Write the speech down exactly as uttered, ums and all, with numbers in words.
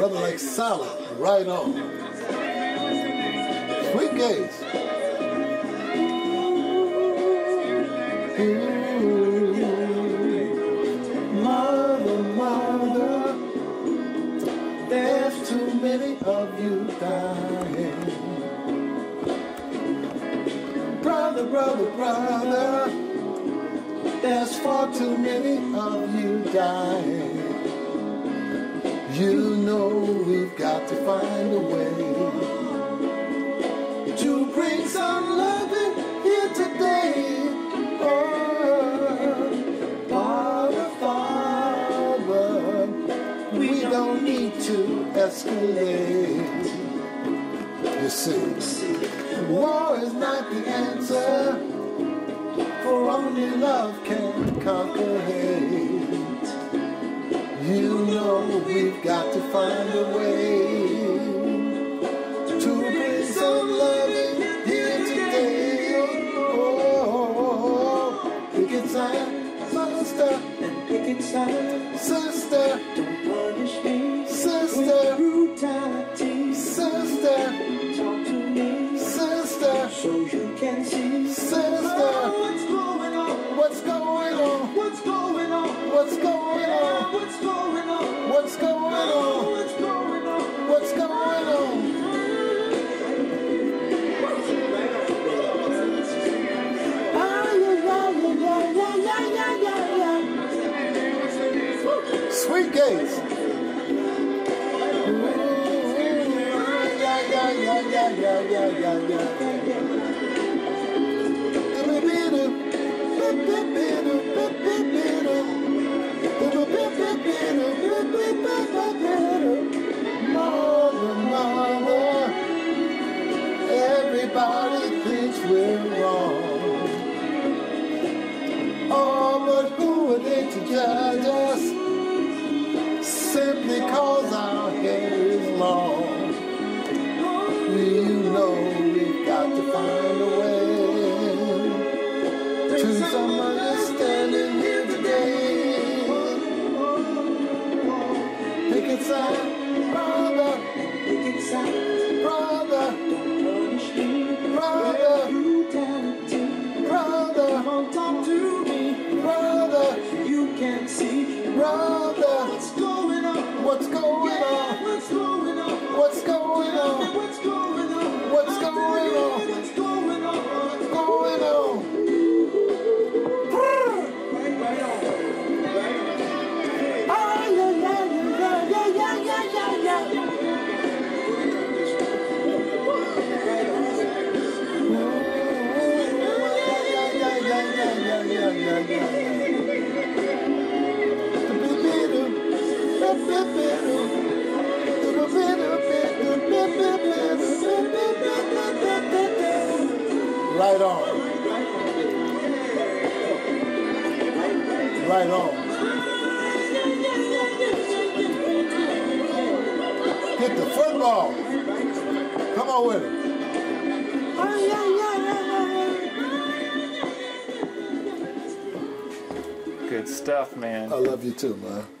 brother like salad. Right on. Sweet Gaze. Mother, mother, there's too many of you dying. Brother, brother, brother, there's far too many of you dying. You know we've got to find a way to bring some loving here today. Oh, Father, Father, we don't need to escalate. You see, war is not the answer, for only love can conquer hate. You know we've got to find a way to bring some loving here today. Oh, pick it side, sister, and pick it side, sister. Don't punish me, sister. With brutality, sister. Talk to me, sister, so you can see, sister. What's going on? What's going on? What's going on? What's going on? What's going on? What's going on? What's going on? What's going on? Sweet Gaze. Yeah, yeah, yeah, yeah, yeah, yeah, yeah, yeah. Mother, mother, everybody thinks we're wrong. Oh, but who are they to judge us? Simply cause our hair is long. You know we've got to find a way to some understanding here today. Pick it side, brother. Pick it side, brother. Don't punish me, brother. Brutality, brother. Don't talk to me, brother. You can see, brother. What's going on? What's going on? What's going on? What's going on? What's going on? What's going on? What's going on? What's going on? Right on. Right on. Get the football. Come on with it. Good stuff, man. I love you too, man.